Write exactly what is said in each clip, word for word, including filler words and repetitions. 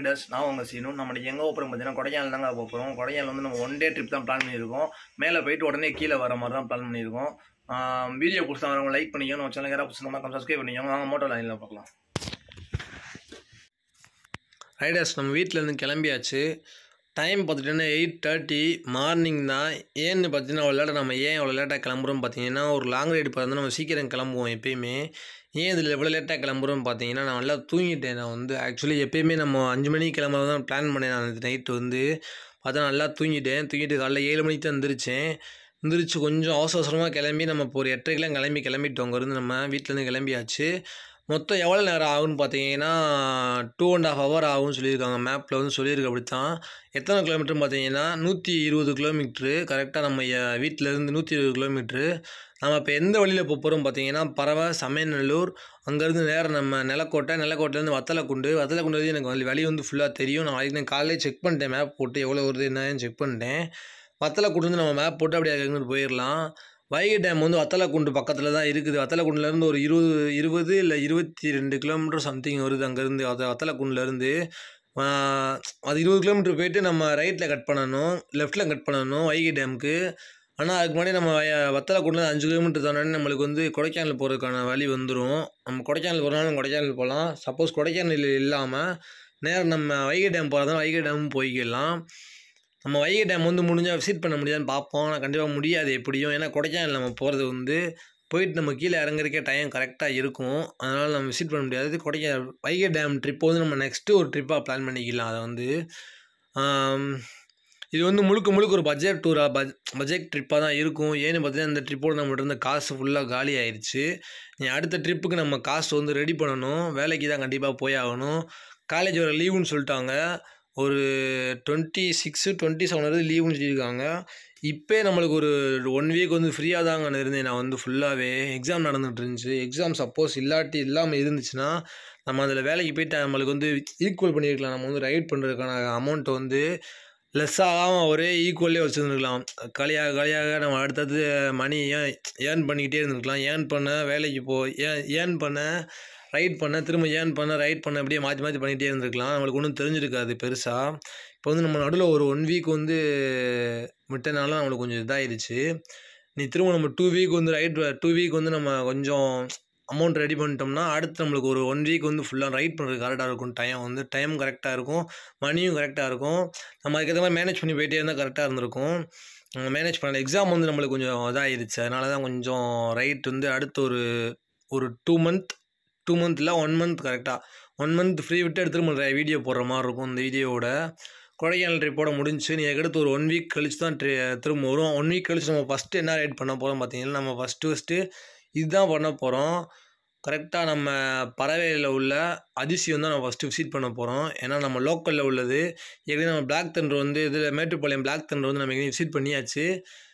Riders நான் உங்கள் சீனும் நம்ம எங்கே போகிறோம் பார்த்தீங்கன்னா கொடைக்கானல் தாங்க போகிறோம். கொடைக்கானல் வந்து நம்ம ஒன் டே ட்ரிப் தான் பிளான் பண்ணியிருக்கோம். மேலே போயிட்டு உடனே கீழே வர மாதிரி தான் பிளான் பண்ணியிருக்கோம். வீடியோ பிடிச்சா வரவங்க லைக் பண்ணிக்கோங்க, நம்ம சேனல் யாராவது பிடிச்சிருந்தா சப்ஸ்கிரைப் பண்ணிக்கோங்க. வாங்க மோட்டோ லைனில் பார்க்கலாம். ரைடர்ஸ் நம்ம வீட்டிலேருந்து கிளம்பியாச்சு. டைம் பார்த்துட்டோன்னா எயிட் தேர்ட்டி மார்னிங் தான். ஏன்னு பார்த்தீங்கன்னா அவ்வளோ லேட்டாக நம்ம ஏன் அவ்வளோ லேட்டாக கிளம்புறோம் பார்த்தீங்கன்னா, ஒரு லாங் ரைடு பார்த்தா நம்ம சீக்கிரம் கிளம்புவோம் எப்பயுமே. ஏன் இதில் எவ்வளோ லேட்டாக கிளம்புறோன்னு பார்த்தீங்கன்னா, நான் நல்லா தூங்கிட்டேன். நான் வந்து ஆக்சுவலி எப்பயுமே நம்ம அஞ்சு மணிக்கு கிளம்புறது தான் பிளான் பண்ணேன். நான் நைட்டு வந்து பார்த்தா நல்லா தூங்கிட்டேன். தூங்கிட்டு காலைல ஏழு மணிக்கு தான் எந்திரிச்சேன். எந்திரிச்சு கொஞ்சம் அவசர அவசரமாக கிளம்பி நம்ம இப்போ ஒரு எட்டரைக்கெலாம் கிளம்பி கிளம்பிட்டோம். அங்கேருந்து நம்ம வீட்டிலேருந்து கிளம்பியாச்சு. மொத்தம் எவ்வளோ நேரம் ஆகுன்னு பார்த்தீங்கன்னா டூ அண்ட் ஆஃப் ஹவர் ஆகும்னு சொல்லியிருக்காங்க. மேப்பில் வந்து சொல்லியிருக்கு அப்படி தான். எத்தனை கிலோமீட்டர்னு பார்த்தீங்கன்னா நூற்றி இருபது கிலோமீட்ரு கரெக்டாக நம்ம வீட்டிலேருந்து நூற்றி இருபது கிலோமீட்ரு. நம்ம இப்போ எந்த வழியில் போக போகிறோம் பார்த்தீங்கன்னா பறவை, சமயநல்லூர், அங்கேருந்து நேரம் நம்ம நிலக்கோட்டை, நிலக்கோட்டையிலேருந்து வத்தலக்குண்டு. வத்தலக்குண்டு வந்து எனக்கு வழி வழி வந்து ஃபுல்லாக தெரியும். நான் அதுக்கு நான் காலையிலே செக் பண்ணிட்டேன், மேப் போட்டு எவ்வளோ வருது என்னன்னு செக் பண்ணிட்டேன். வத்தலக்குண்டு நம்ம மேப் போட்டு அப்படியே அங்கே போயிடலாம். வைகை டேம் வந்து வத்தலக்குண்டு பக்கத்தில் தான் இருக்குது. வத்தலக்குண்டுலேருந்து ஒரு இருபது இருபது இல்லை இருபத்தி ரெண்டு கிலோமீட்டர் சம்திங் வருது அங்கேருந்து. அது வத்தலக்குண்டுலேருந்து அது இருபது கிலோமீட்டர் போயிட்டு நம்ம ரைட்டில் கட் பண்ணணும், லெஃப்ட்டில் கட் பண்ணணும் வைகை டேமுக்கு. ஆனால் அதுக்கு முன்னாடி நம்ம வத்தலக்குண்டில் அஞ்சு கிலோமீட்டர் தானே நம்மளுக்கு வந்து கொடைக்கானல் போகிறதுக்கான வழி வந்துடும். நம்ம கொடைக்கானல் போகிறனாலும் கொடைக்கானல் போகலாம். சப்போஸ் கொடைக்கானல் இல்லாமல் நேரம் நம்ம வைகை டேம் போகிறதால வைகை டேமும் போய்க்கலாம். நம்ம வைகை டேம் வந்து முடிஞ்சால் விசிட் பண்ண முடியாதுன்னு பார்ப்போம். ஆனால் கண்டிப்பாக முடியாது எப்படியும். ஏன்னா கொடைக்கானல் நம்ம போகிறது வந்து போயிட்டு நம்ம கீழே இறங்குறதுக்கே டைம் கரெக்டாக இருக்கும். அதனால் நம்ம விசிட் பண்ண முடியாது. கொடைக்கானல் வைகை டேம் ட்ரிப் வந்து நம்ம நெக்ஸ்ட்டு ஒரு ட்ரிப்பாக பிளான் பண்ணிக்கலாம். அதை வந்து இது வந்து முழுக்க முழுக்க ஒரு பட்ஜெட் டூராக பட்ஜ் பட்ஜெட் ட்ரிப்பாக தான் இருக்கும். ஏன்னு பார்த்தீங்கன்னா இந்த ட்ரிப்போடு நம்மகிட்ட இருந்த காசு ஃபுல்லாக காலி ஆயிடுச்சு. நீ அடுத்த ட்ரிப்புக்கு நம்ம காசு வந்து ரெடி பண்ணணும். வேலைக்கு தான் கண்டிப்பாக போய் ஆகணும். காலேஜ் வர லீவுன்னு சொல்லிட்டாங்க. ஒரு டுவெண்ட்டி சிக்ஸு டுவெண்ட்டி செவன் வரைக்கும் லீவுன்னு சொல்லியிருக்காங்க. இப்போ நம்மளுக்கு ஒரு ஒன் வீக் வந்து ஃப்ரீயாக தாங்க இருந்தேன். நான் வந்து ஃபுல்லாகவே எக்ஸாம் நடந்துகிட்டு இருந்துச்சு. எக்ஸாம் சப்போஸ் இல்லாட்டி இல்லாமல் இருந்துச்சுன்னா நம்ம அதில் வேலைக்கு போய்ட்டு நம்மளுக்கு வந்து ஈக்குவல் பண்ணியிருக்கலாம். நம்ம வந்து ரைட் பண்ணுறதுக்கான அமௌண்ட்டை வந்து லெஸ் ஆகாமல் ஒரே ஈக்குவல்லே வச்சுருந்துருக்கலாம். காலியாக காலியாக நம்ம அடுத்தது மணி ஏன் ஏர்ன் பண்ணிக்கிட்டே இருந்துருக்கலாம். ஏர்ன் பண்ண வேலைக்கு போ ஏன் ஏர்ன் பண்ண ரைட் பண்ண திரும்ப ஏர்ன் பண்ண ரைட் பண்ண அப்படியே மாற்றி மாற்றி பண்ணிகிட்டே இருந்திருக்கலாம். நம்மளுக்கு ஒன்றும் தெரிஞ்சிருக்காது பெருசாக. இப்போ வந்து நம்ம நடுவில் ஒரு ஒன் வீக் வந்து விட்டனால நம்மளுக்கு கொஞ்சம் இதாகிடுச்சு. நீ திரும்ப நம்ம டூ வீக் வந்து ரைட் டூ வீக் வந்து நம்ம கொஞ்சம் அமௌண்ட் ரெடி பண்ணிட்டோம்னா அடுத்து நம்மளுக்கு ஒரு ஒன் வீக் வந்து ஃபுல்லாக ரைட் பண்ணுறது கரெக்டாக இருக்கும். டைம் வந்து டைம் கரெக்டாக இருக்கும், மணியும் கரெக்டாக இருக்கும். நம்ம அதுக்கேற்ற மாதிரி மேனேஜ் பண்ணி போயிட்டே இருந்தால் கரெக்டாக இருந்திருக்கும். மேனேஜ் பண்ணல. எக்ஸாம் வந்து நம்மளுக்கு கொஞ்சம் இதாகிடுச்சு. அதனால தான் கொஞ்சம் ரைட் வந்து அடுத்து ஒரு ஒரு டூ மந்த் டூ மந்த் இல்லை ஒன் மந்த் கரெக்டாக ஒன் மந்த் ஃப்ரீ விட்டு எடுத்து நம்ம வீடியோ போடுற மாதிரி இருக்கும். இந்த வீடியோவோட கொடைக்கானல் ட்ரிப்போட முடிஞ்சு நீ அடுத்து ஒரு ஒன் வீக் கழிச்சு தான் ட்ரி திரும்ப வரும். ஒன் வீக் கழிச்சு நம்ம ஃபஸ்ட்டு என்ன ரைட் பண்ண போகிறோம் பார்த்தீங்கன்னா, நம்ம ஃபஸ்ட்டு ஃபஸ்ட்டு இதுதான் பண்ண போகிறோம். கரெக்டாக நம்ம பறவையில் உள்ள அதிசயம் தான் நம்ம ஃபஸ்ட்டு விசிட் பண்ண போகிறோம். ஏன்னா நம்ம லோக்கலில் உள்ளது. ஏற்கனவே நம்ம பிளாக் தண்டர் வந்து இதில் மேட்டுப்பாளையம் பிளாக் தண்டர் வந்து நம்ம எங்கேயும் விசிட் பண்ணியாச்சு.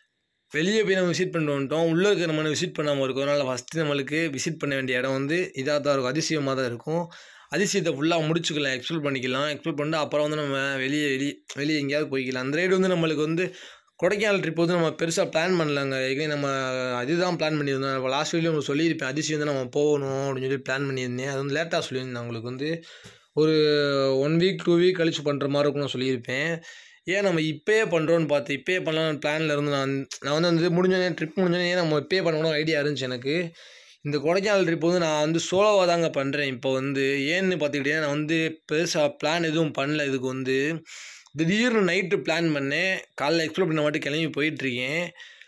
வெளியே போய் நம்ம விசிட் பண்ணிட்டு வந்துட்டோம். உள்ளே இருக்க நம்ம விசிட் பண்ணாமல் இருக்கும். அதனால் ஃபஸ்ட்டு நம்மளுக்கு விசிட் பண்ண வேண்டிய இடம் வந்து இதாக தான் இருக்கும், அதிசயமாக தான் இருக்கும். அதிசயத்தை ஃபுல்லாக முடிச்சுக்கலாம், எக்ஸ்ப்ளோர் பண்ணிக்கலாம். எக்ஸ்ப்ளோர் பண்ணிட்டு அப்புறம் வந்து நம்ம வெளியே வெளியே வெளியே எங்கேயாவது போய்க்கலாம். அந்த ரைடு வந்து நம்மளுக்கு வந்து கொடைக்கானல் ட்ரிப் வந்து நம்ம பெருசாக பிளான் பண்ணலாங்க. ஏற்கனவே நம்ம அதுதான் பிளான் பண்ணியிருந்தோம். இப்போ லாஸ்ட் வீடியோ உங்களுக்கு சொல்லியிருப்பேன், அதிசயம் வந்து நம்ம போகணும் அப்படின்னு சொல்லி பிளான் பண்ணியிருந்தேன். அது வந்து லேட்டாக சொல்லியிருந்தேன். உங்களுக்கு வந்து ஒரு ஒன் வீக் டூ வீக் கழிச்சு பண்ணுற மாதிரி இருக்கும்னு சொல்லியிருப்பேன். ஏன் நம்ம இப்போயே பண்ணுறோன்னு பார்த்து இப்போயே பண்ணலாம் பிளானில் இருந்து நான் நான் வந்து வந்து முடிஞ்சோடனே ட்ரிப் முடிஞ்சோடனே ஏன் நம்ம இப்போயே பண்ணணும் ஐடியா இருந்துச்சு எனக்கு. இந்த கொடைக்கானல் ட்ரிப் வந்து நான் வந்து சோலோவாக தாங்க பண்ணுறேன். இப்போ வந்து ஏன்னு பார்த்துக்கிட்டேன்னா நான் வந்து பெருசாக பிளான் எதுவும் பண்ணல. இதுக்கு வந்து திடீர்னு நைட்டு பிளான் பண்ணேன். காலைல எக்ஸ்ப்ளோர் பண்ண மாட்டு கிளம்பி போயிட்டுருக்கேன்.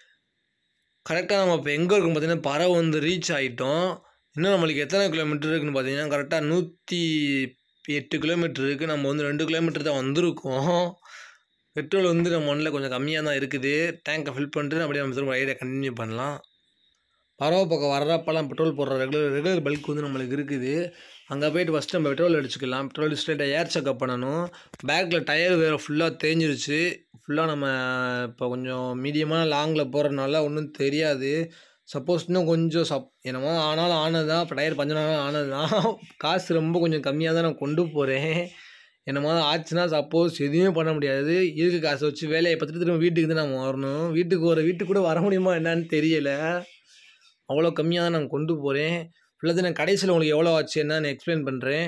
கரெக்டாக நம்ம இப்போ எங்கே இருக்கும் பார்த்தீங்கன்னா பறவை வந்து ரீச் ஆகிட்டோம். இன்னும் நம்மளுக்கு எத்தனை கிலோமீட்டர் இருக்குதுன்னு பார்த்தீங்கன்னா கரெக்டாக நூற்றி எட்டு கிலோமீட்டர் இருக்குது. நம்ம வந்து ரெண்டு கிலோமீட்டர் தான் வந்திருக்கோம். பெட்ரோல் வந்து நம்ம ஒன்றில் கொஞ்சம் கம்மியாக தான் இருக்குது. டேங்கை ஃபில் பண்ணிட்டு அப்படியே நம்ம திரும்ப ரைடை கண்டினியூ பண்ணலாம். பறவை பக்கம் வர்றப்பெல்லாம் பெட்ரோல் போடுற ரெகுலர் ரெகுலர் பல்க் வந்து நம்மளுக்கு இருக்குது. அங்கே போய்ட்டு ஃபஸ்ட்டு நம்ம பெட்ரோல் அடிச்சுக்கலாம். பெட்ரோல் அடிச்சுட்டு ஏர் செக்அப் பண்ணணும். பேக்கில் டயர் வேறு ஃபுல்லாக தேஞ்சிருச்சு. ஃபுல்லாக நம்ம இப்போ கொஞ்சம் மீடியமான லாங்கில் போகிறதுனால ஒன்றும் தெரியாது. சப்போஸ் இன்னும் கொஞ்சம் சப் என்னமோ ஆனாலும் ஆனது தான். இப்போ டயர் பஞ்சனாலும் ஆனது தான். காசு ரொம்ப கொஞ்சம் கம்மியாக தான் நான் கொண்டு போகிறேன். என்னமோ ஆச்சுன்னா சப்போஸ் எதுவுமே பண்ண முடியாது. இருக்க காசை வச்சு வேலையை பார்த்துட்டு திரும்ப வீட்டுக்கு தான் நம்ம வரணும். வீட்டுக்கு வர வீட்டுக்கு கூட வர முடியுமா என்னான்னு தெரியலை. அவ்வளோ கம்மியாக தான் நான் கொண்டு போகிறேன். ஃபுல்லாக நான் கடைசியில் உங்களுக்கு எவ்வளோ ஆச்சு என்னன்னு எக்ஸ்பிளைன் பண்ணுறேன்.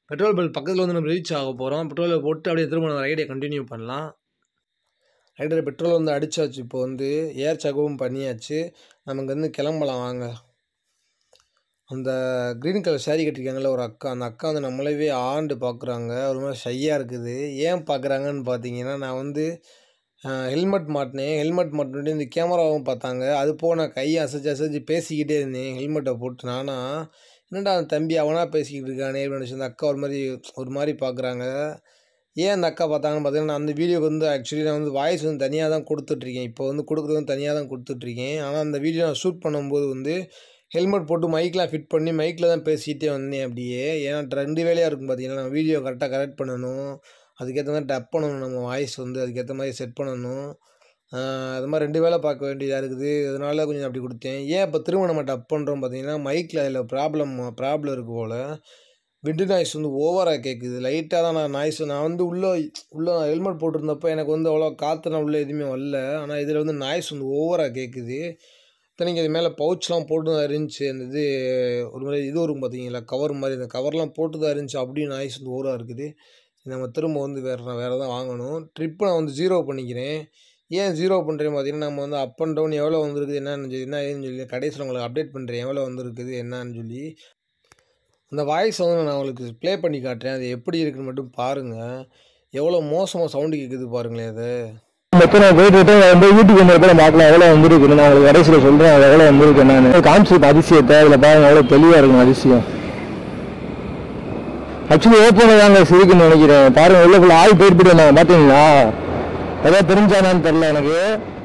பெட்ரோல் பங்க் பக்கத்தில் வந்து நம்ம ரீச் ஆக போகிறோம். பெட்ரோலை போட்டு அப்படியே திரும்ப நம்ம ரைடை கண்டினியூ பண்ணலாம். ரைடர் பெட்ரோல் வந்து அடித்தாச்சு. இப்போ வந்து ஏர் செக்அப்பும் பண்ணியாச்சு. நமக்கு வந்து கிளம்பலாம் வாங்க. அந்த க்ரீன் கலர் சாரீ கட்டியிருக்காங்கல்ல ஒரு அக்கா, அந்த அக்கா வந்து நம்மளவே ஆண்டு பார்க்குறாங்க. ஒரு மாதிரி ஷையாக இருக்குது. ஏன் பார்க்குறாங்கன்னு பார்த்தீங்கன்னா, நான் வந்து ஹெல்மெட் மாட்டினேன். ஹெல்மெட் மாட்டினோடனே இந்த கேமராவும் பார்த்தாங்க. அது போக நான் கையை அசைச்சு அசைச்சு பேசிக்கிட்டே இருந்தேன் ஹெல்மெட்டை போட்டு. நானா என்னடா அந்த தம்பி அவனா பேசிக்கிட்டு இருக்கானே அப்படின்னு நினச்சி அந்த அக்கா ஒரு மாதிரி ஒரு மாதிரி பார்க்குறாங்க. ஏன் அந்த அக்கா பார்த்தாங்கன்னு பார்த்தீங்கன்னா, நான் அந்த வீடியோக்கு வந்து ஆக்சுவலி நான் வந்து வாய்ஸ் வந்து தனியாக தான் கொடுத்துட்ருக்கேன். இப்போ வந்து கொடுக்குறது வந்து தனியாக தான் கொடுத்துட்ருக்கேன். ஆனால் அந்த வீடியோ நான் ஷூட் பண்ணும்போது வந்து ஹெல்மெட் போட்டு மைக்கெலாம் ஃபிட் பண்ணி மைக்கில் தான் பேசிகிட்டே வந்தேன் அப்படியே. ஏன்னா ரெண்டு வேலையாக இருக்கும் பார்த்தீங்கன்னா, நம்ம வீடியோ கரெக்டாக கரெக்ட் பண்ணணும். அதுக்கேற்ற மாதிரி டப் பண்ணணும், நம்ம வாய்ஸ் வந்து அதுக்கேற்ற மாதிரி செட் பண்ணணும். அது மாதிரி ரெண்டு வேலை பார்க்க வேண்டியதாக இருக்குது. அதனால கொஞ்சம் அப்படி கொடுத்தேன். ஏன் இப்போ திரும்ப நம்ம டப் பண்ணுறோம் பார்த்தீங்கன்னா, மைக்கில் அதில் ப்ராப்ளம் ப்ராப்ளம் இருக்குது போல். விண்டு நாய்ஸ் வந்து ஓவராக கேட்குது. லைட்டாக தான் நான் நாய்ஸ் நான் வந்து உள்ளே உள்ளே ஹெல்மெட் போட்டிருந்தப்போ எனக்கு வந்து அவ்வளோ காற்றுலாம் உள்ளே எதுவுமே வரல. ஆனால் இதில் வந்து நாய்ஸ் வந்து ஓவராக கேட்குது. இத்தனைக்கு அது மேலே பவுச்லாம் போட்டு தான் இருந்துச்சு. அந்த இது ஒரு மாதிரி இது வரும் பார்த்தீங்களா, கவர் மாதிரி. அந்த கவர்லாம் போட்டு தான் இருந்துச்சு. அப்படியும் நாய்ஸ் வந்து ஓவராக இருக்குது. நம்ம திரும்ப வந்து வேறு நான் வேறு தான் வாங்கணும். ட்ரிப்பை நான் வந்து ஜீரோ பண்ணிக்கிறேன். ஏன் ஜீரோ பண்ணுறேன்னு பார்த்தீங்கன்னா, நம்ம வந்து அப் அண்ட் டவுன் எவ்வளோ வந்துருக்குது என்னன்னு சொல்லி என்ன ஏதுன்னு சொல்லி கடைசியில் உங்களுக்கு அப்டேட் பண்ணுறேன் எவ்வளோ வந்துருக்குது என்னன்னு சொல்லி. அந்த வாய்ஸ் வந்து நான் உங்களுக்கு ப்ளே பண்ணி காட்டுறேன். அது எப்படி இருக்குன்னு மட்டும் பாருங்கள். எவ்வளோ மோசமாக சவுண்டு கேட்குது பாருங்களேன் அது. எத்தனை போயிட்டு வந்து யூடியூப் வந்து பார்க்கலாம் எவ்வளோ வந்துருக்கு. நான் உங்களுக்கு கடைசியில் சொல்கிறேன் அது எவ்வளோ வந்துருக்கு என்னன்னு. கான்செப்ட் அதிசயத்தை அதில் பாருங்கள் எவ்வளோ தெளிவாக இருக்கும் அதிசயம். ஆக்சுவலி ஓப்பனில் தாங்க சிரிக்குன்னு நினைக்கிறேன். பாருங்கள் உள்ள ஃபுல்லாக ஆள் போயிட்டு போயிட்டு வந்தாங்க பார்த்தீங்களா. எதாவது தெரிஞ்சானான்னு தெரில எனக்கு.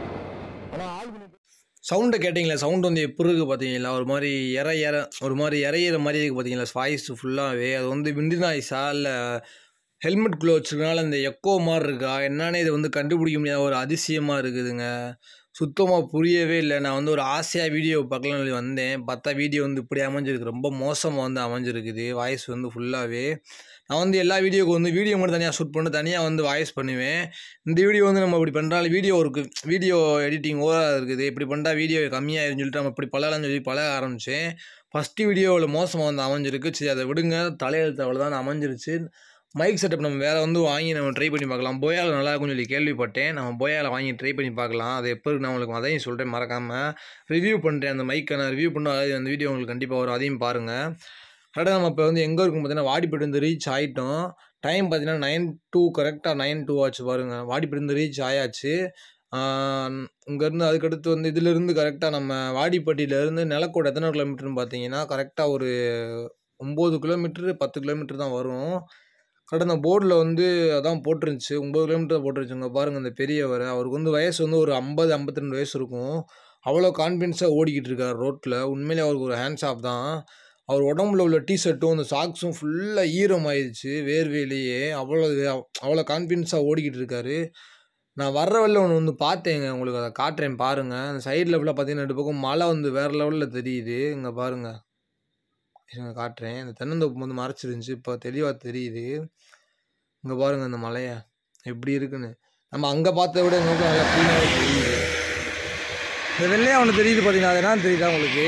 சவுண்டை கேட்டிங்களா, சவுண்ட் வந்து எப்படி இருக்குது பார்த்தீங்களா, ஒரு மாதிரி இற இற ஒரு மாதிரி இறையிற மாதிரி இருக்குது பார்த்தீங்களா வாய்ஸ் ஃபுல்லாகவே. அது வந்து விண்டு நாய்ஸா இல்லை ஹெல்மெட் குள்ளே வச்சுருக்கனால இந்த எக்கோ மாதிரி இருக்கா என்னன்னு இதை வந்து கண்டுபிடிக்க முடியாத ஒரு அதிசயமாக இருக்குதுங்க. சுத்தமாக புரியவே இல்லை. நான் வந்து ஒரு ஆசையாக வீடியோ பார்க்கலாம்னு சொல்லி வந்தேன். பார்த்தா வீடியோ வந்து இப்படி அமைஞ்சிருக்கு. ரொம்ப மோசமாக வந்து அமைஞ்சிருக்குது வாய்ஸ் வந்து ஃபுல்லாகவே. நான் வந்து எல்லா வீடியோவுக்கு வந்து வீடியோ மட்டும் தனியாக ஷூட் பண்ணி தனியாக வந்து வாய்ஸ் பண்ணுவேன். இந்த வீடியோ வந்து நம்ம இப்படி பண்ணுறாலும் வீடியோ இருக்குது, வீடியோ எடிட்டிங் ஓவராக இருக்குது. இப்படி பண்ணிட்டா வீடியோ கம்மியாகிருன்னு சொல்லிட்டு நம்ம இப்படி பழகலாம்னு சொல்லி பழக ஆரம்பித்தேன். ஃபஸ்ட்டு வீடியோவில் மோசமாக வந்து அமைஞ்சிருக்கு. சரி அதை விடுங்க, தலையெழுத்து அவ்வளோதான் அமைஞ்சிருச்சு. மைக் செட்டப் நம்ம வேறு வந்து வாங்கி நம்ம ட்ரை பண்ணி பார்க்கலாம். போயாவில் நல்லா இருக்கும்னு சொல்லி கேள்விப்பட்டேன். நம்ம போயாவில் வாங்கி ட்ரை பண்ணி பார்க்கலாம். அது எப்போ நான் உங்களுக்கு அதையும் சொல்கிறேன் மறக்காமல். ரிவ்யூ பண்ணுறேன் அந்த மைக்கை நான் ரிவ்யூ பண்ண அந்த வீடியோ உங்களுக்கு கண்டிப்பாக வரும், அதையும் பாருங்கள். கரெக்டாக நம்ம இப்போ வந்து எங்கே இருக்கும் பார்த்தீங்கன்னா வாடிப்பட்டு வந்து ரீச் ஆகிட்டோம். டைம் பார்த்தீங்கன்னா நைன் டூ கரெக்டாக நைன் டூ ஆச்சு பாருங்கள். வாடிப்பட்டு வந்து ரீச் ஆயாச்சு. இங்கேருந்து அதுக்கடுத்து வந்து இதிலேருந்து கரெக்டாக நம்ம வாடிப்பட்டியிலேருந்து நிலக்கோடு எத்தனை கிலோமீட்டர்னு பார்த்தீங்கன்னா கரெக்டாக ஒரு ஒம்பது கிலோமீட்ரு பத்து கிலோமீட்டர் தான் வரும். கரெக்டாக அந்த போர்டில் வந்து அதான் போட்டிருந்துச்சு ஒம்பது கிலோமீட்டர் போட்டுருச்சுங்க பாருங்கள். அந்த பெரியவர் அவருக்கு வந்து வயசு வந்து ஒரு ஐம்பது ஐம்பத்தி ரெண்டு வயசு இருக்கும். அவ்வளோ கான்ஃபிடென்ஸாக ஓடிக்கிட்டு இருக்கார் ரோட்டில். உண்மையிலே அவருக்கு ஒரு ஹேண்ட்ஸ் ஆஃப் தான். அவர் உடம்புல உள்ள டிஷர்ட்டும் அந்த சாக்ஸும் ஃபுல்லாக ஈரமாயிடுச்சு வேர்வையிலேயே. அவ்வளோ அவ்வளோ கான்ஃபிடென்ஸாக ஓடிக்கிட்டு இருக்காரு. நான் வர்ற வழியில் ஒன்று வந்து பார்த்தேங்க, உங்களுக்கு அதை காட்டுறேன் பாருங்கள். அந்த சைடில் ஃபுல்லாக பார்த்தீங்கன்னா ரெண்டு பக்கம் மலை வந்து வேறு லெவலில் தெரியுது. இங்கே பாருங்கள், இங்கே காட்டுறேன். இந்த தென்னந்தோப்பு வந்து மறைச்சிருந்துச்சு, இப்போ தெளிவாக தெரியுது. இங்கே பாருங்கள் அந்த மலையை எப்படி இருக்குன்னு. நம்ம அங்கே பார்த்தத விட எங்களுக்கு நல்லா க்ளீனாகவே தெரியுது. இந்த வெள்ளையாக ஒன்று தெரியுது பார்த்தீங்கன்னா, அது என்னன்னு தெரியுதா உங்களுக்கு?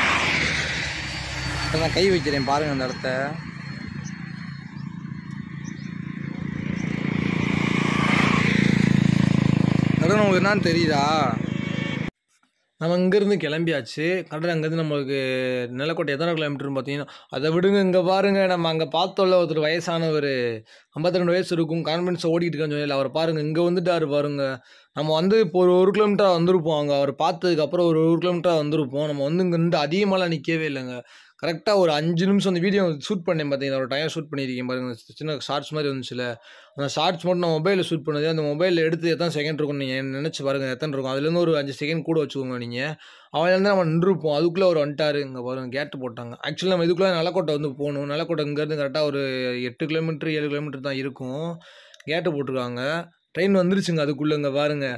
நான் கை வைக்கிறேன் பாருங்கள் அந்த இடத்த. அதான் உங்களுக்கு என்னன்னு தெரியுதா? நம்ம இங்கேருந்து கிளம்பியாச்சு. கரெக்டாக அங்கேருந்து நம்மளுக்கு நிலக்கோட்டை எத்தனை கிலோமீட்டர்னு பார்த்தீங்கன்னா, அதை விடுங்க. இங்கே பாருங்கள், நம்ம அங்கே பார்த்தோம்ல ஒருத்தர் வயசானவர் ஐம்பத்தி ரெண்டு வயசு இருக்கும், கான்ஃபிடென்ஸாக ஓடிக்கிட்டு இருக்கான்னு சொல்லி அவர் பாருங்கள் இங்கே வந்துட்டார் பாருங்கள். நம்ம வந்து இப்போ ஒரு ஒரு கிலோமீட்டராக வந்திருப்போம். அங்கே அவர் பார்த்ததுக்கப்புறம் ஒரு ஒரு கிலோமீட்டராக வந்திருப்போம். நம்ம வந்து இங்கே நின்று அதிகமாகலாம் நிற்கவே இல்லைங்க. கரெக்டாக ஒரு அஞ்சு நிமிஷம் அந்த வீடியோ ஷூட் பண்ணேன் பார்த்தீங்கன்னா, ஒரு டைம் ஷூட் பண்ணியிருக்கேன் பாருங்கள். சின்ன ஷார்ட்ஸ் மாதிரி வந்துச்சுல, அந்த ஷார்ட்ஸ் மட்டும் நான் மொபைலில் ஷூட் பண்ணது. அந்த மொபைலில் எடுத்து எத்தனை செகண்ட் இருக்கும் நீங்கள் நினச்சி பாருங்கள், எத்தனை இருக்கும். அதுலேருந்து ஒரு அஞ்சு செகண்ட் கூட வச்சுக்கோங்க நீங்கள். அவன்லேருந்து நம்ம நின்றுப்போம். அதுக்குள்ளே அவர் வந்துட்டார். இங்கே பாருங்கள் கேட்டு போட்டாங்க. ஆக்சுவலி நம்ம இதுக்குள்ளே நிலக்கோட்டை வந்து போகணும். நிலக்கோட்டை இங்கேருந்து கரெக்டாக ஒரு எட்டு கிலோமீட்டர் ஏழு கிலோமீட்டர் தான் இருக்கும். கேட்டு போட்டிருக்காங்க. ட்ரெயின் வந்துருச்சுங்க அதுக்குள்ளே. இங்கே பாருங்கள்.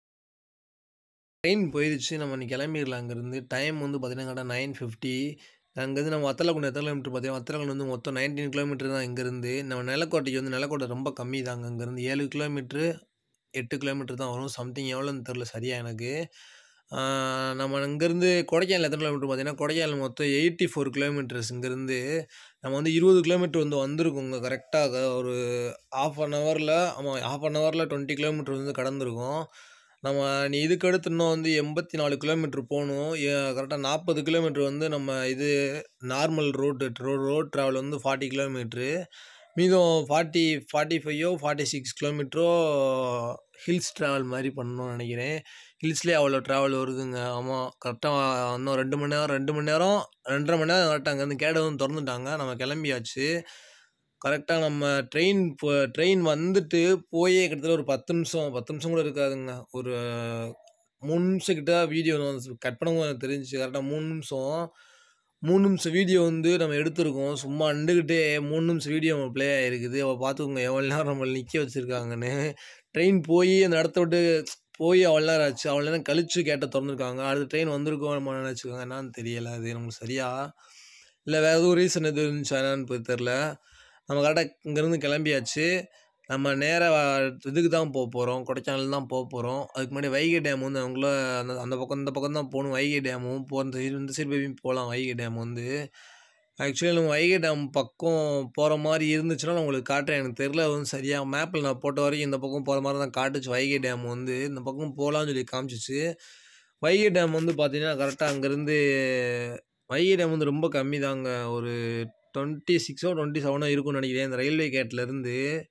ட்ரெயின் போயிடுச்சு. நம்ம இன்னைக்கு கிளம்பிடலாம் அங்கேருந்து. டைம் வந்து பார்த்தீங்கன்னா கரெக்டாக நைன் ஃபிஃப்டி. அங்கேருந்து நம்ம வத்தலக்குண்டு எத்தனை கிலோமீட்டர் பார்த்தீங்கன்னா, வத்தலக்குண்டு வந்து மொத்தம் பதினொன்று கிலோமீட்டர் தான் இங்கேருந்து. நம்ம நிலக்கோட்டைக்கு வந்து நிலக்கோட்டை ரொம்ப கம்மி தாங்க அங்கேருந்து. ஏழு கிலோமீட்டரு, எட்டு கிலோமீட்டர் தான் வரும். சம்திங் எவ்வளோன்னு தெரில சரியா எனக்கு. ஆ நம்ம இங்கேருந்து கொடைக்கானல் எத்தனை கிலோமீட்டர் பார்த்தீங்கன்னா, கொடைக்கானல் மொத்தம் எண்பத்தி நான்கு கிலோமீட்டர்ஸ் இங்கேருந்து. நம்ம வந்து இருபது கிலோமீட்டர் வந்து வந்திருக்கோங்க கரெக்டாக ஒரு ஹாஃப் அன் ஹவரில் ஆமாம் ஹாஃப் அன் ஹவரில் இருபது கிலோமீட்டர் வந்து கடந்திருக்கோம். நம்ம நீ இதுக்கடுத்து இன்னும் வந்து எண்பத்தி நாலு கிலோமீட்டர் போகணும். எ கரெக்டாக நாற்பது கிலோமீட்டர் வந்து நம்ம இது நார்மல் ரோடு ரோ ரோட் ட்ராவல் வந்து நாற்பது கிலோமீட்ரு. மீதம் நாற்பது நாற்பத்தி ஐந்தோ நாற்பத்தி ஆறு கிலோமீட்டரோ ஹில்ஸ் ட்ராவல் மாதிரி பண்ணணும்னு நினைக்கிறேன். ஹில்ஸ்லேயே அவ்வளோ ட்ராவல் வருதுங்க. ஆமாம் கரெக்டாக இன்னும் ரெண்டு மணி நேரம் ரெண்டு மணி நேரம் ரெண்டரை மணி நேரம் கரெக்டாக அங்கேருந்து கேடை வந்து திறந்துட்டாங்க. நம்ம கிளம்பியாச்சு. கரெக்டாக நம்ம ட்ரெயின் இப்போ ட்ரெயின் வந்துட்டு போயே கிட்டத்தட்ட ஒரு பத்து நிமிஷம் பத்து நிமிஷம் கூட இருக்காதுங்க. ஒரு மூணு நிமிஷம் கிட்ட வீடியோ கட் பண்ணவும் எனக்கு தெரிஞ்சுச்சு. கரெக்டாக மூணு நிமிஷம் மூணு நிமிஷம் வீடியோ வந்து நம்ம எடுத்திருக்கோம். சும்மா அண்டுக்கிட்டே மூணு நிமிஷம் வீடியோ நம்ம ப்ளே ஆகிருக்குது. அவள் பார்த்துக்கோங்க எவ்வளோ நேரம் நம்மளை நிற்க வச்சுருக்காங்கன்னு. ட்ரெயின் போய் அந்த இடத்த விட்டு போய் அவ்வளோ நேரம் ஆச்சு. அவ்வளோ நேரம் கழிச்சு கேட்ட திறந்துருக்காங்க. அடுத்த ட்ரெயின் வந்திருக்கோம் நம்ம நினச்சிக்கோங்க. என்னான்னு தெரியலை அது நமக்கு சரியா இல்லை வேறு எதுவும் ரீசன் எதுவும் இருந்துச்சா என்னான்னு போய் தெரில. நம்ம கரெக்டாக இங்கேருந்து கிளம்பியாச்சு. நம்ம நேராக இதுக்கு தான் போக போகிறோம். கொடைக்கானல் தான் போக போகிறோம். அதுக்கு முன்னாடி வைகை டேம் வந்து அவங்கள அந்த அந்த பக்கம் இந்த பக்கம் தான் போகணும். வைகை டேமும் போ இந்த சைடு இந்த சைடு போய் போகலாம். வைகை டேம் வந்து ஆக்சுவலி நம்ம வைகை டேம் பக்கம் போகிற மாதிரி இருந்துச்சுன்னா நான் உங்களுக்கு காட்டுறேன். எனக்கு தெரில வந்து சரியாக மேப்பில் நான் போட்ட வரைக்கும் இந்த பக்கம் போகிற மாதிரி தான் காட்டுச்சு. வைகை டேம் வந்து இந்த பக்கம் போகலான்னு சொல்லி காமிச்சிச்சு. வைகை டேம் வந்து பார்த்தீங்கன்னா கரெக்டாக அங்கேருந்து வைகை டேம் வந்து ரொம்ப கம்மி தாங்க. ஒரு டுவெண்ட்டி சிக்ஸோ டுவெண்ட்டி செவனோ இருக்கும்னு நினைக்கிறேன். இந்த ரயில்வே கேட்லேருந்து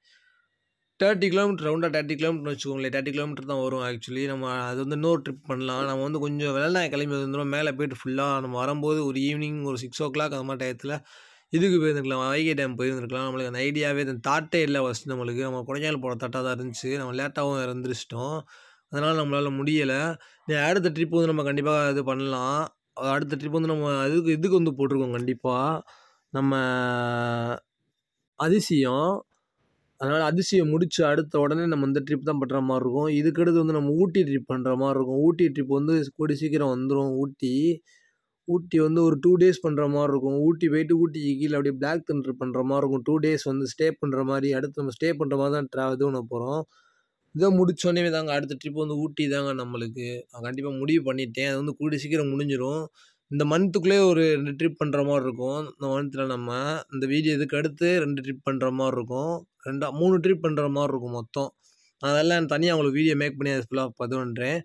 தேர்ட்டி கிலோமீட்டர் ரவுண்டாக தேர்ட்டி கிலோமீட்டர் வச்சுக்கோங்களேன். தேர்ட்டி கிலோமீட்டர் தான் வரும் ஆக்சுவலி. நம்ம அது வந்து இன்னொரு ட்ரிப் பண்ணலாம். நம்ம வந்து கொஞ்சம் வெள்ளநாயகம் கிளம்பி வந்துடும். மேலே போய்ட்டு ஃபுல்லாக நம்ம வரும்போது ஒரு ஈவினிங் ஒரு சிக்ஸ் ஓ கிளாக் அந்த மாதிரி டயத்தில் இதுக்கு போயிருந்துருக்கலாம். வைகை டேம் போயிருந்துருக்கலாம். நம்மளுக்கு அந்த ஐடியாவே அந்த தாட்டே இல்லை ஃபஸ்ட்டு நம்மளுக்கு. நம்ம கொடைக்கானல் போகிற தாட்டாக தான் இருந்துச்சு. நம்ம லேட்டாகவும் இறந்துருச்சிட்டோம். அதனால் நம்மளால் முடியலை. அடுத்த ட்ரிப் வந்து நம்ம கண்டிப்பாக இது பண்ணலாம். அடுத்த ட்ரிப் வந்து நம்ம அதுக்கு இதுக்கு வந்து போட்டிருக்கோம் கண்டிப்பாக. நம்ம அதிசயம் அதனால் அதிசயம் முடிச்சு அடுத்த உடனே நம்ம இந்த ட்ரிப் தான் பண்ணுற மாதிரி இருக்கும். இதுக்கடுத்து வந்து நம்ம ஊட்டி ட்ரிப் பண்ணுற மாதிரி இருக்கும். ஊட்டி ட்ரிப் வந்து கூடிய சீக்கிரம் வந்துடும். ஊட்டி ஊட்டி வந்து ஒரு டூ டேஸ் பண்ணுற மாதிரி இருக்கும். ஊட்டி போயிட்டு ஊட்டிக்கு கீழே அப்படியே பிளாக் தண்டர் பண்ணுற மாதிரி இருக்கும். டூ டேஸ் வந்து ஸ்டே பண்ணுற மாதிரி அடுத்து நம்ம ஸ்டே பண்ணுற மாதிரி தான் ட்ரா இது பண்ண போகிறோம். இதை முடிச்சோடனே தாங்க அடுத்த ட்ரிப் வந்து ஊட்டி தாங்க நம்மளுக்கு. நான் கண்டிப்பாக முடிவு பண்ணிட்டேன். அது வந்து கூடிய சீக்கிரம் முடிஞ்சிடும். இந்த மந்த்துக்குள்ளே ஒரு ரெண்டு ட்ரிப் பண்ணுற மாதிரி இருக்கும். இந்த மந்த்தில் நம்ம இந்த வீடியோ இதுக்கு அடுத்து ரெண்டு ட்ரிப் பண்ணுற மாதிரி இருக்கும். ரெண்டா மூணு ட்ரிப் பண்ணுற மாதிரி இருக்கும் மொத்தம். அதெல்லாம் தனியாக உங்களுக்கு வீடியோ மேக் பண்ணி அது ஃபுல்லாக பதிவு பண்ணுறேன்.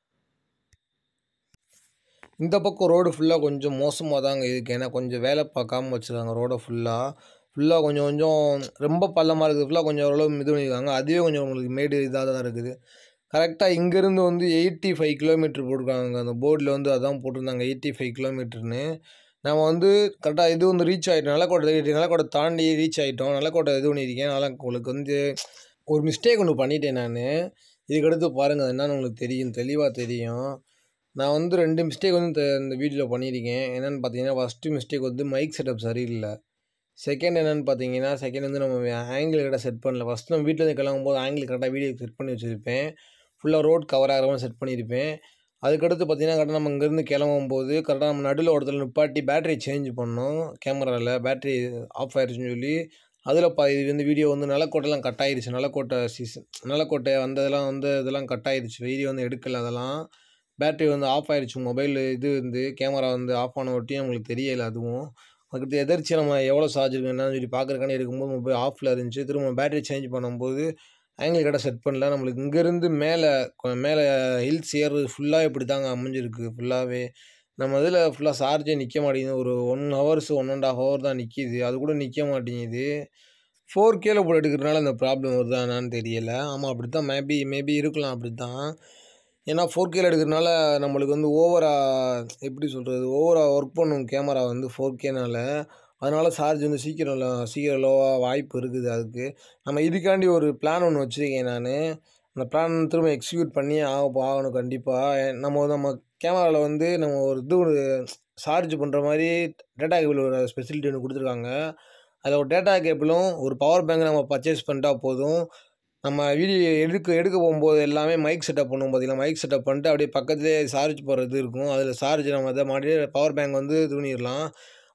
இந்த பக்கம் ரோடு ஃபுல்லாக கொஞ்சம் மோசமாக தாங்க இருக்குது. ஏன்னா கொஞ்சம் வேலை பார்க்காம வச்சுருக்காங்க ரோடை ஃபுல்லாக. ஃபுல்லாக கொஞ்சம் கொஞ்சம் ரொம்ப பள்ளமாக இருக்குது. ஃபுல்லாக கொஞ்சம் ஓரளவு இது பண்ணியிருக்காங்க. அதுவே கொஞ்சம் உங்களுக்கு மேடு இதாக தான் இருக்குது. கரெக்டாக இங்கேருந்து வந்து எயிட்டி ஃபைவ் கிலோமீட்டர் போட்டிருக்காங்க. அந்த போர்டில் வந்து அதான் போட்டிருந்தாங்க எயிட்டி ஃபைவ் கிலோமீட்டர்னு. நம்ம வந்து கரெக்டாக இது வந்து ரீச் ஆகிட்டோம். நிலக்கோட்டை நிலக்கோட்டை தாண்டி ரீச் ஆகிட்டோம். நிலக்கோட்டை இது பண்ணியிருக்கேன். அதனால் உங்களுக்கு வந்து ஒரு மிஸ்டேக் ஒன்று பண்ணிட்டேன் நான். இதுக்கடுத்து பாருங்கள் என்னன்னு உங்களுக்கு தெரியும், தெளிவாக தெரியும். நான் வந்து ரெண்டு மிஸ்டேக் வந்து இந்த வீடியோவில் பண்ணியிருக்கேன். என்னென்னு பார்த்தீங்கன்னா ஃபஸ்ட்டு மிஸ்டேக் வந்து மைக் செட்டப் சரியில்லை. செகண்ட் என்னென்னு பார்த்தீங்கன்னா செகண்ட் வந்து நம்ம ஆங்கிள் கரெக்டாக செட் பண்ணல. ஃபஸ்ட்டு நம்ம வீட்டிலேருந்து கிளம்பும்போது ஆங்கிள் கரெக்டாக வீடியோ செட் பண்ணி வச்சுருப்பேன். ஃபுல்லாக ரோட் கவர் ஆகிற மாதிரி செட் பண்ணியிருப்பேன். அதுக்கடுத்து பார்த்தீங்கன்னா கரெக்டாக நம்ம இங்கேருந்து கிளம்பும்போது கரெக்டாக நம்ம நடுவில் ஒருத்தர் நிப்பாட்டி பேட்டரி சேஞ்ச் பண்ணோம். கேமராவில் பேட்டரி ஆஃப் ஆயிடுச்சுன்னு சொல்லி அதில் பா இது வந்து வீடியோ வந்து நிலக்கோட்டைலாம் கட் ஆயிடுச்சு. நிலக்கோட்டை சீசன் நிலக்கோட்டை வந்ததெல்லாம் வந்து இதெல்லாம் கட் ஆயிடுச்சு. வீடியோ வந்து எடுக்கலை. அதெல்லாம் பேட்டரி வந்து ஆஃப் ஆயிடுச்சு. மொபைல் இது வந்து கேமரா வந்து ஆஃப் ஆன ஒட்டியும் நம்மளுக்கு தெரியலை. அதுவும் அதுக்கு எதிர்த்து நம்ம எவ்வளோ சார்ஜ் இருக்குது என்னன்னு சொல்லி பார்க்குறக்கானே இருக்கும்போது மொபைல் ஆஃபில் இருந்துச்சு. திரும்ப பேட்டரி சேஞ்ச் பண்ணும்போது ஆங்கிள் கரெக்டாக செட் பண்ணல. நம்மளுக்கு இங்கேருந்து மேலே மேலே ஹில்ஸ் ஏறுறது ஃபுல்லாக இப்படி தாங்க அமைஞ்சிருக்கு. ஃபுல்லாகவே நம்ம இதில் ஃபுல்லாக சார்ஜே நிற்க மாட்டேங்குது. ஒரு one hours one and half hour தான் நிற்கிது. அது கூட நிற்க மாட்டேங்குது. ஃபோர் கேல போட்டு எடுக்கிறதுனால இந்த ப்ராப்ளம் வருதா என்னான்னு தெரியலை. ஆமாம் அப்படி தான் மேபி மேபி இருக்கலாம் அப்படி தான். ஏன்னா ஃபோர் கேல எடுக்கிறதுனால நம்மளுக்கு வந்து ஓவராக எப்படி சொல்கிறது ஓவராக ஒர்க் பண்ணும் கேமரா வந்து ஃபோர் கேனால். அதனால் சார்ஜ் வந்து சீக்கிரம் சீக்கிரம் லோவாக வாய்ப்பு இருக்குது. அதுக்கு நம்ம இதுக்காண்டி ஒரு பிளான் ஒன்று வச்சுருக்கேன் நான். அந்த பிளான் திரும்ப எக்ஸிக்யூட் பண்ணி ஆக ஆகணும் கண்டிப்பாக. நம்ம நம்ம கேமராவில் வந்து நம்ம ஒரு இது ஒரு சார்ஜ் பண்ணுற மாதிரி டேட்டா கேபிள் ஒரு ஸ்பெசிலிட்டி ஒன்று கொடுத்துருக்காங்க. அதில் ஒரு டேட்டா கேபிளும் ஒரு பவர் பேங்க் நம்ம பர்ச்சேஸ் பண்ணிட்டா போதும். நம்ம வீடியோ எடுக்க எடுக்க போகும்போது எல்லாமே மைக் செட்டப் பண்ணுவோம் பார்த்தீங்கன்னா மைக் செட்டப் பண்ணிட்டு அப்படியே பக்கத்துலேயே சார்ஜ் போடுறது இருக்கும். அதில் சார்ஜ் நம்ம இதை மாட்டி பவர் பேங்க் வந்து இது பண்ணிடலாம்.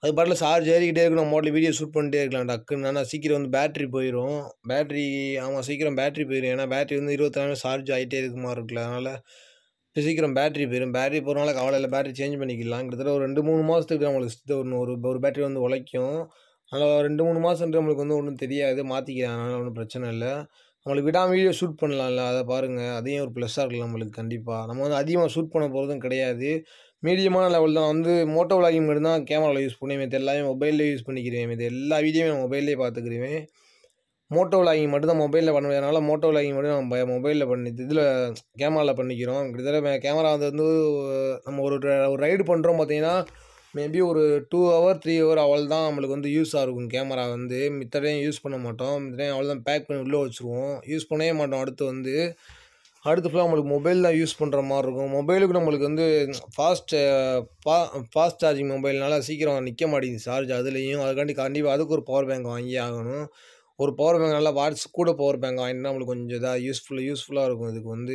அது பாட்டில் சார்ஜ் ஏறிக்கிட்டே இருக்கும், நம்ம மோட்டில் வீடியோ ஷூட் பண்ணிட்டே இருக்கலாம் டக்குன்னு. ஆனால் சீக்கிரம் வந்து பேட்ரி போயிடும். பேட்ரி ஆமாம் சீக்கிரம் பேட்ரி போயிடும். ஏன்னா பேட்ரி வந்து இருபத்தி நாலு சார்ஜ் ஆகிட்டே இருக்க மாதிரி இருக்குல்ல, அதனால் இப்போ சீக்கிரம் பேட்ரி போயிடும். பேட்ரி போகிறனால கவலை இல்லை, பேட்ரி சேஞ்ச் பண்ணிக்கலாம். கிட்டத்தட்ட ஒரு ரெண்டு மூணு மாதத்துக்கு நம்மளுக்கு ஒன்று ஒரு ஒரு பேட்ரி வந்து உழைக்கும். அதனால் ரெண்டு மூணு மாதம்ன்ற நம்மளுக்கு வந்து ஒன்றும் தெரியாது, மாற்றிக்கலாம். அதனால் ஒன்றும் பிரச்சனை இல்லை. நம்மளுக்கு விடாமல் வீடியோ ஷூட் பண்ணலாம்ல, அதை பாருங்கள். அதையும் ஒரு ப்ளஸ்ஸாக இருக்குல்ல நம்மளுக்கு. கண்டிப்பாக நம்ம வந்து அதிகமாக ஷூட் பண்ண போகிறதும் கிடையாது, மீடியமான லெவல் தான். வந்து மோட்டோ விளாகிங் மட்டும் தான் கேமராவில் யூஸ் பண்ணுவேன், இது எல்லாமே மொபைல்லே யூஸ் பண்ணிக்கிறேன். இது எல்லா வீடியோவும் நான் மொபைல்லே பார்த்துக்கிருவேன். மோட்டோ விளாகிங் மட்டும் தான் மொபைலில் பண்ண முடியாதனால மோட்டோ விளாகிங் மட்டும் நம்ம மொபைலில் பண்ணி இதில் கேமராவில் பண்ணிக்கிறோம். கிட்டத்தட்ட கேமரா வந்து நம்ம ஒரு ஒரு ரைடு பண்ணுறோம் பார்த்தீங்கன்னா, மேபி ஒரு டூ ஹவர் த்ரீ ஹவர் அவள் தான் நம்மளுக்கு வந்து யூஸாக இருக்கும் கேமரா வந்து. மித்த டைம் யூஸ் பண்ண மாட்டோம், மித்த டைம் அவள் தான் பேக் பண்ணி உள்ளே வச்சுருவோம், யூஸ் பண்ணவே மாட்டோம். அடுத்து வந்து அடுத்து ஃபுல்லாக நம்மளுக்கு மொபைல் தான் யூஸ் பண்ணுற மாதிரி இருக்கும். மொபைலுக்கு நம்மளுக்கு வந்து ஃபாஸ்ட்டு ஃபா ஃபாஸ்ட் சார்ஜிங் மொபைல்னால சீக்கிரம் நிற்க மாட்டேங்குது சார்ஜ் அதுலேயும். அதுக்காண்டி கண்டிப்பாக அதுக்கு ஒரு பவர் பேங்க் வாங்கி ஆகணும். ஒரு பவர் பேங்க் நல்லா வாட்ஸ் கூட பவர் பேங்க் வாங்கினா நம்மளுக்கு கொஞ்சம் இதாக யூஸ்ஃபுல்லாக யூஸ்ஃபுல்லாக இருக்கும். இதுக்கு வந்து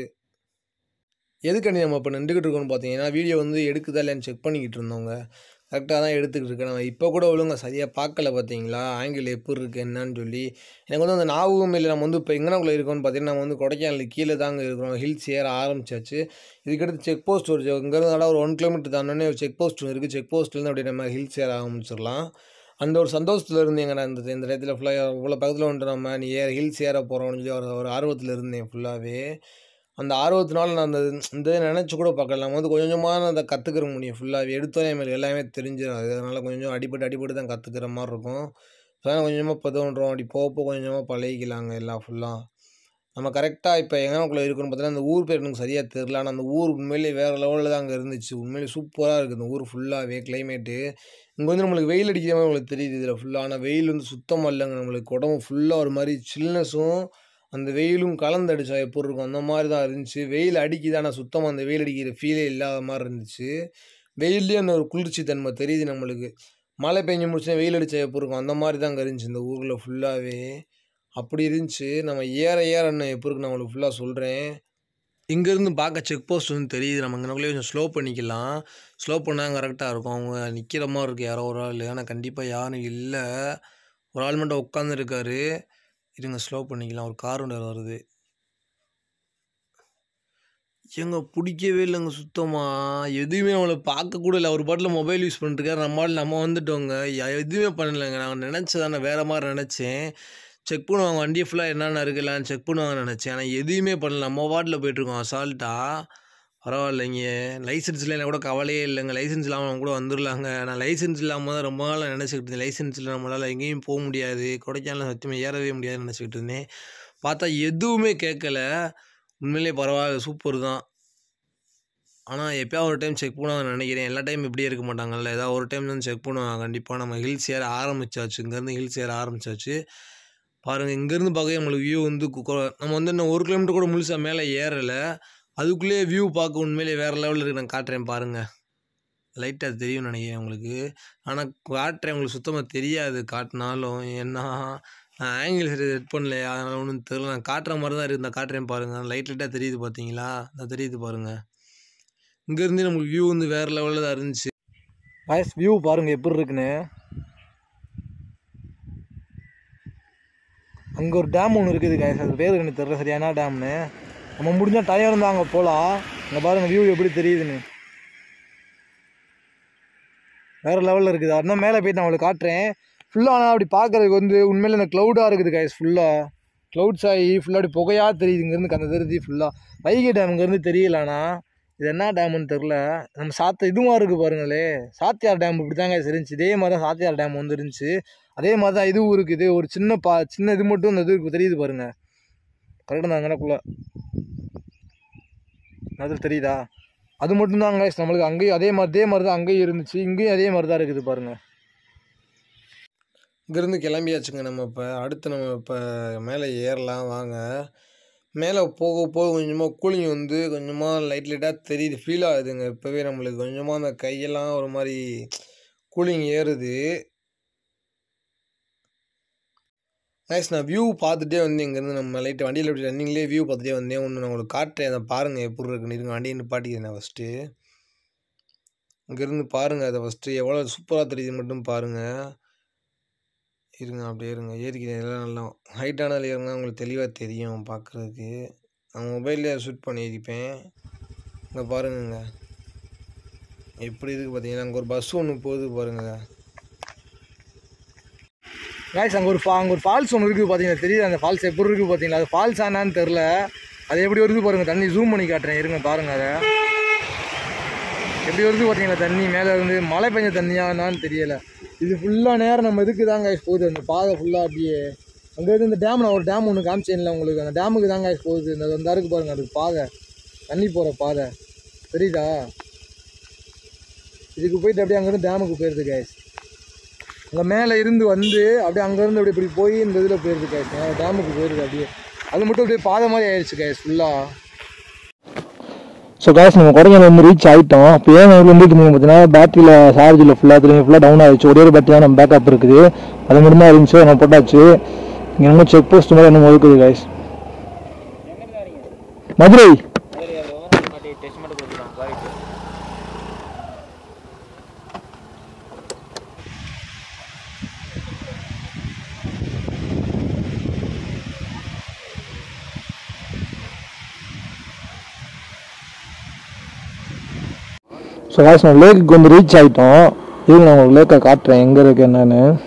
எதுக்காண்டி நம்ம இப்போ நின்றுக்கிட்டு இருக்கோம்னு பார்த்தீங்கன்னா, வீடியோ வந்து எடுக்குதா இல்லையான்னு செக் பண்ணிக்கிட்டு இருந்தோங்க. கரெக்டாக தான் எடுத்துக்கிட்டு இருக்கேன். நம்ம இப்போ கூட ஒழுங்கா சரியாக பார்க்கல பார்த்தீங்களா, ஆங்கிள் எப்படி இருக்குது என்னன்னு சொல்லி. எனக்கு வந்து அந்த ஞாபகம் இல்லை. நம்ம வந்து இப்போ எங்கனக்குள்ளே இருக்கோம்னு பார்த்தீங்கன்னா, நம்ம வந்து கொடைக்கானலுக்கு கீழே தாங்க இருக்கிறோம். ஹில்ஸ் ஏற ஆரம்பிச்சாச்சு. இதுக்கடுத்து செக் போஸ்ட் ஒரு இங்கேருந்து நல்லா ஒரு ஒன் கிலோமீட்டர் தாண்டோன்னே ஒரு செக் போஸ்ட் இருக்குது. செக் போஸ்ட்லேருந்து அப்படியே நம்ம ஹில்ஸ் ஏற ஆரம்பிச்சிடலாம். அந்த ஒரு சந்தோஷத்தில் இருந்தேங்க நான் இந்த இந்த இடத்துல ஃபுல்லாக. இவ்வளோ பக்கத்தில் வந்துட்டு நம்ம நீ ஏற ஹில்ஸ் ஏற போகிறோம்னு சொல்லி ஒரு ஒரு ஆர்வத்தில் இருந்தேன் ஃபுல்லாகவே. அந்த ஆர்வத்தினால நான் அந்த இந்த நினச்சி கூட பார்க்கல. நம்ம வந்து கொஞ்சம் கொஞ்சமாக அதை கற்றுக்கிற முடியும் ஃபுல்லாகவே. எடுத்தோடனே நம்மளுக்கு எல்லாமே தெரிஞ்சிடும். அதனால் கொஞ்சம் கொஞ்சம் அடிபட்டு அடிபட்டு தான் கற்றுக்கிற மாதிரி இருக்கும். அதனால் கொஞ்சம் கொஞ்சமாக இப்போ தோன்றோம், அப்படி போக போக கொஞ்சம் கொஞ்சமாக பழகிக்கலாங்க எல்லாம் ஃபுல்லாக. நம்ம கரெக்டாக இப்போ எங்கனக்குள்ளே இருக்குன்னு பார்த்தீங்கன்னா, அந்த ஊர் பேர் எனக்கு சரியாக தெரில. ஆனால் அந்த ஊர் உண்மையிலேயே வேறு லெவலில் தான் அங்கே இருந்துச்சு. உண்மையிலேயே சூப்பராக இருக்குது இந்த ஊர் ஃபுல்லாகவே கிளைமேட்டு. இங்கே வந்து நம்மளுக்கு வெயில் அடிக்கிற மாதிரி உங்களுக்கு தெரியுது இதில் ஃபுல்லாக. ஆனால் வெயில் வந்து சுத்தமாக இல்லைங்க. நம்மளுக்கு உடம்பு ஃபுல்லாக ஒரு மாதிரி சில்னஸும் அந்த வெயிலும் கலந்து அடித்தா எப்படி இருக்கும் அந்த மாதிரி தான் இருந்துச்சு. வெயில் அடிக்குது, ஆனால் சுத்தமாக அந்த வெயில் அடிக்கிற ஃபீலே இல்லாத மாதிரி இருந்துச்சு. வெயில்லேயே அந்த ஒரு குளிர்ச்சி தன்மை தெரியுது நம்மளுக்கு. மழை பெஞ்சு முடிச்சுன்னா வெயில் அடித்தா எப்படி இருக்கும் அந்த மாதிரி தான் அங்கே இருந்துச்சு இந்த ஊரில் ஃபுல்லாகவே. அப்படி இருந்துச்சு. நம்ம ஏற ஏற இன்னும் எப்படி இருக்கு நான் உங்களுக்கு ஃபுல்லாக சொல்கிறேன். இங்கேருந்து பார்க்க செக் போஸ்ட் வந்து தெரியுது. நம்ம இங்கனக்குள்ளே கொஞ்சம் ஸ்லோ பண்ணிக்கலாம். ஸ்லோ பண்ணால் கரெக்டாக இருக்கும். அவங்க நிற்கிற மாதிரி இருக்குது யாரோ ஒரு ஆள். ஆனால் கண்டிப்பாக யாரும் இல்லை, ஒரு ஆள் மட்டும் உட்காந்துருக்காரு. இருங்க ஸ்லோ பண்ணிக்கலாம். ஒரு கார் ஒன்று வருது. ஏங்க பிடிக்கவே இல்லைங்க சுத்தமாக. எதுவுமே நம்மளை பார்க்க கூட இல்லை. ஒரு பாட்டில் மொபைல் யூஸ் பண்ணிட்டுருக்காரு. நம்மளால் நம்ம வந்துட்டோங்க. எதுவுமே பண்ணலைங்க. நான் நினச்சதான் நான் வேறு மாதிரி நினச்சேன். செக் பண்ணுவாங்க வண்டியை ஃபுல்லாக என்னென்ன இருக்குல்லான்னு செக் பண்ணுவாங்கன்னு நினச்சேன். ஆனால் எதுவுமே பண்ணல. நம்ம பாட்டில் போயிட்டுருக்கோம் அசால்ட்டாக. பரவாயில்லைங்க. லைசன்ஸில் எனக்கு கூட கவலையே இல்லைங்க. லைசன்ஸ் இல்லாமல் அவங்க கூட வந்துடலாங்க. நான் லைசன்ஸ் இல்லாமல் தான் ரொம்ப நாள் நினச்சிக்கிட்டு இருந்தேன். லைசன்ஸில் நம்மளால் எங்கேயும் போக முடியாது, கொடைக்கானல் சத்தியமாக ஏறவே முடியாதுன்னு நினச்சிக்கிட்டு இருந்தேன். பார்த்தா எதுவுமே கேட்கல. உண்மையிலே பரவாயில்ல, சூப்பர் தான். ஆனால் எப்போயாவது ஒரு டைம் செக் பண்ணுவாங்கன்னு நினைக்கிறேன். எல்லா டைம் இப்படியே இருக்க மாட்டாங்கல்ல. ஏதாவது ஒரு டைம் தான் செக் பண்ணுவாங்க கண்டிப்பாக. நம்ம ஹில்ஸ் ஏற ஆரம்பிச்சாச்சு. இங்கேருந்து ஹில்ஸ் ஏற ஆரம்பிச்சாச்சு. பாருங்கள் இங்கேருந்து பார்க்க நம்மளுக்கு வியூ வந்து நம்ம வந்து இன்னும் ஒரு கிலோமீட்டர் கூட முழுசாக மேலே ஏறலை. அதுக்குள்ளேயே வியூ பார்க்க உண்மையிலேயே வேறு லெவலில் இருக்குது. நான் காட்டுறேன் பாருங்கள். லைட்டாக தெரியும்னு நினைக்கிறேன் உங்களுக்கு. ஆனால் காட்டுறேன் உங்களுக்கு சுத்தமாக தெரியாது காட்டினாலும். ஏன்னா நான் ஆங்கிள் சரி செட் பண்ணலையா, அதனால் ஒன்றும் தெரியல. நான் காட்டுற மாதிரி தான் இருக்குது. நான் காட்டுறேன் பாருங்கள். லைட் லைட்டாக தெரியுது பார்த்தீங்களா, நான் தெரியுது பாருங்கள். இங்கேருந்தே நம்மளுக்கு வியூ வந்து வேறு லெவலில் தான் இருந்துச்சு. காய்ஸ் வியூ பாருங்கள் எப்படி இருக்குன்னு. அங்கே ஒரு டேம் ஒன்று இருக்குது காய்ஸ், அது பேர் எனக்கு தெரியல சரியா என்ன டேம்னு. நம்ம முடிஞ்சால் டயம் இருந்தால் அங்கே போகலாம். அங்கே பாருங்கள் வியூ எப்படி தெரியுதுன்னு. வேறு லெவலில் இருக்குது. அதனால் மேலே போய்ட்டு நான் உங்களுக்கு காட்டுறேன் ஃபுல்லாக. ஆனால் அப்படி பார்க்குறதுக்கு வந்து உண்மையில் இந்த க்ளவுடாக இருக்குது காய்ஸ். ஃபுல்லாக க்ளவுட்ஸ் ஆகி ஃபுல்லாக அப்படி புகையாக தெரியுது இங்கேருந்து. அந்த தெரியுது ஃபுல்லாக வைகை டேம் இங்கேருந்து தெரியல. ஆனால் இது என்ன டேமுன்னு தெரில. நம்ம சாத்த இதுவாக இருக்குது பாருங்களே, சாத்தியார் டேம் இப்படி தாங்க இருந்துச்சு. இதே மாதிரி தான் சாத்தியார் டேம் வந்து இருந்துச்சு. அதே மாதிரி தான் இதுவும் இருக்குது. ஒரு சின்ன பா சின்ன இது மட்டும் இந்த இது தெரியுது பாருங்கள். கரெக்டாக தான் அங்கனக்குள்ளே அதில் தெரியுதா, அது மட்டும்தாங்க நம்மளுக்கு. அங்கேயும் அதே மாதிரி அதே மாதிரி தான் அங்கேயும் இருந்துச்சு, இங்கேயும் அதே மாதிரி தான் இருக்குது பாருங்கள். இங்கேருந்து கிளம்பியாச்சுங்க. நம்ம இப்போ அடுத்து நம்ம இப்போ மேலே ஏறலாம் வாங்க. மேலே போக போக கொஞ்சமாக கூலிங் வந்து கொஞ்சமாக லைட் லைட்டாக தெரியுது, ஃபீல் ஆகுதுங்க. இப்போவே நம்மளுக்கு கொஞ்சமாக அந்த கையெல்லாம் ஒரு மாதிரி கூலிங் ஏறுது. நைஸ். நான் வியூ பார்த்துட்டே வந்து இங்கேருந்து நம்ம லைட்டு வண்டியில் எப்படி ரன்னிங்லேயே வியூ பார்த்துட்டே வந்தேன். ஒன்று நான் உங்களுக்கு காட்டுறேன், அதை பாருங்கள் எப்படி இருக்குன்னு. இருங்க வண்டியை நிப்பாட்டிக்கிறேன் நான் ஃபஸ்ட்டு. இங்கேருந்து பாருங்கள் அதை ஃபஸ்ட்டு எவ்வளோ சூப்பராக தெரியுது மட்டும் பாருங்கள். இருங்க அப்படியே இருங்க ஏறிக்கிறேன். எல்லாம் நல்லா ஹைட்டானதில் ஏறுங்க உங்களுக்கு தெளிவாக தெரியும் பார்க்குறதுக்கு. நான் மொபைல்லே ஷூட் பண்ணியிருப்பேன். இங்கே பாருங்கங்க எப்படி இருக்குது பார்த்தீங்கன்னா அங்கே ஒரு பஸ் ஒன்று போகுது பாருங்க. காய்ஸ் அங்கே ஒரு ஃபா அங்கே ஒரு ஃபால்ஸ் ஒன்று இருக்குது பார்த்தீங்கன்னா தெரியுது அந்த ஃபால்ஸ் எப்படி இருக்குது பார்த்தீங்களா? அது ஃபால்ஸ் ஆனான்னு தெரில. அது எப்படி வருது பாருங்கள். தண்ணி ஜூம் பண்ணி காட்டுறேன் இருங்க பாருங்கள். அதை எப்படி வருது பார்த்தீங்களா தண்ணி மேலே இருந்து மழை பெஞ்ச தண்ணியானான்னு தெரியலை. இது ஃபுல்லாக நேரம் நம்ம இதுக்கு தாங்க போகுது. அந்த பாதை ஃபுல்லாக அப்படியே அங்கேருந்து இந்த டேம் நான் ஒரு டேம் ஒன்று காமிச்சேன்ல உங்களுக்கு. அந்த டேமுக்கு தாங்க போகுது. இந்த அந்த இருக்கு பாருங்கள் அதுக்கு பாதை தண்ணி போகிற பாதை தெரியுதா? இதுக்கு போயிட்டு அப்படியே அங்கேருந்து டேமுக்கு போயிடுது கேஸ். அங்கே மேலே இருந்து வந்து அப்படியே அங்கேருந்து அப்படி இப்படி போய் இந்த இதில் போயிடுது கேஸ். டேமுக்கு போயிடுது அப்படியே. அது மட்டும் அப்படியே பாதை மாதிரி ஆயிடுச்சு கேஸ் ஃபுல்லாக. ஸோ கேஸ் நம்ம கொடைக்கானல் வந்து ரீச் ஆகிட்டோம். இப்போ ஏன் வந்து பார்த்தீங்கன்னா பேட்டரியில் சார்ஜில் ஃபுல்லாக திரும்பி ஃபுல்லாக டவுன் ஆகிடுச்சு. ஒரே ஒரு பேட்டரி தான் நம்ம பேக்கப் இருக்குது. அது மட்டும் தான் இருந்துச்சு நம்ம போட்டாச்சு. இங்கே நம்ம செக் போஸ்ட் மாதிரி என்ன இருக்குது கேஸ். மதுரை ஸோ காய்ஸ் நம்ம லேக்குக்கு வந்து ரீச் ஆகிட்டோம். இது நான் உங்களுக்கு லேக்கை காட்டுறேன் எங்கே இருக்குது என்னன்னு.